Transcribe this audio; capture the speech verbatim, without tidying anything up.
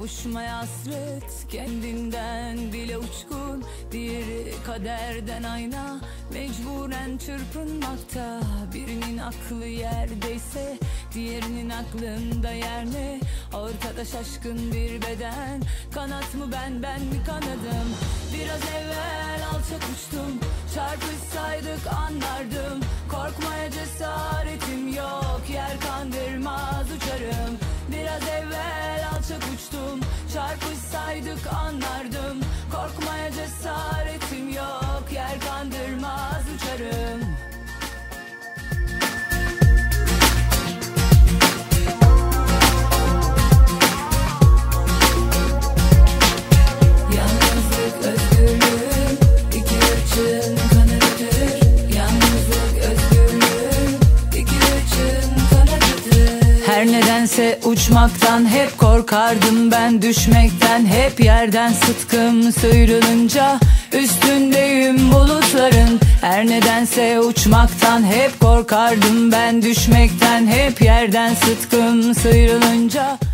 Kavuşmaya hasret, kendinden bile uçkun. Diğeri kaderden ayna, mecburen çırpınmakta. Birinin aklı yerdeyse diğerinin aklında yer ne? Ortada şaşkın bir beden, kanat mı ben, ben mi kanadım? Biraz evvel alçak uçtum, çarpışsaydık anlardım. Korkmaya cesaretim yok, yer kandırmaz uçarım. Biraz evvel alçak uçtum, çarpışsaydık anlardım. Korkmaya cesaretim yok, yer kandırmaz uçarım. Yalnızlık özgürlüğün iki ırçın kanadıdır. Yalnızlık özgürlüğün iki ırçın kanadıdır. Her nedense uçmaktan hep korkardım ben, düşmekten hep yerden sıtkım sıyrılınca üstündeyim bulutların. Her nedense uçmaktan hep korkardım ben, düşmekten hep yerden sıtkım sıyrılınca